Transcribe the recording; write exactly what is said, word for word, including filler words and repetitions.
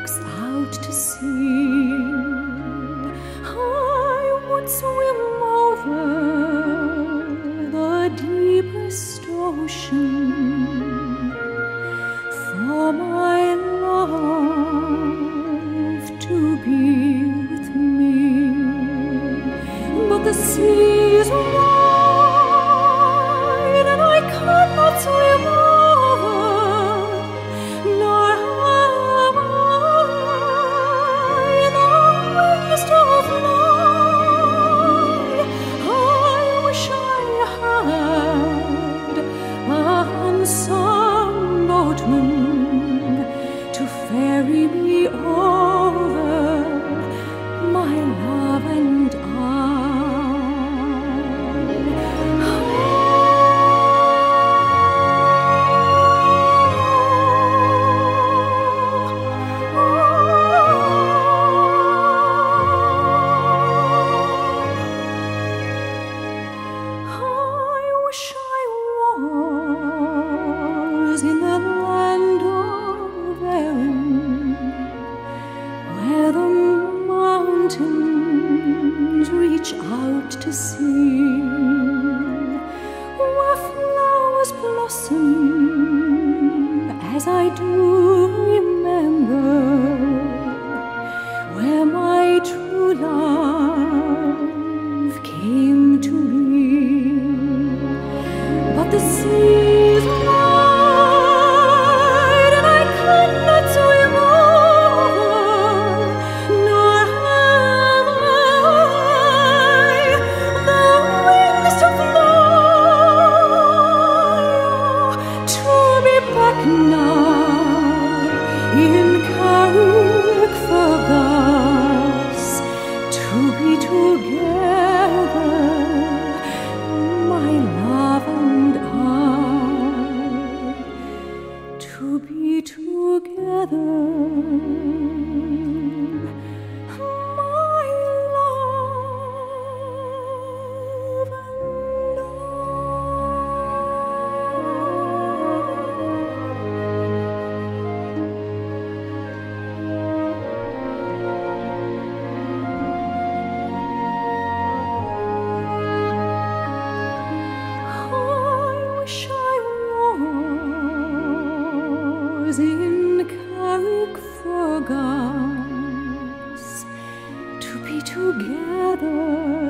looks out to sea. I would swim over the deepest ocean for my love to be with me. But the sea is wide and I cannot swim over, nor have I the wings to fly. I wish I had a handsome boatman to ferry me over, my love and I. In the land of Erin, where the mountains reach out to sea, where flowers blossom as I do remember, where my true love came to me. But the seas in Carrickfergus, to be together, my love and I, to be together, my love and in Carrickfergus, to be together.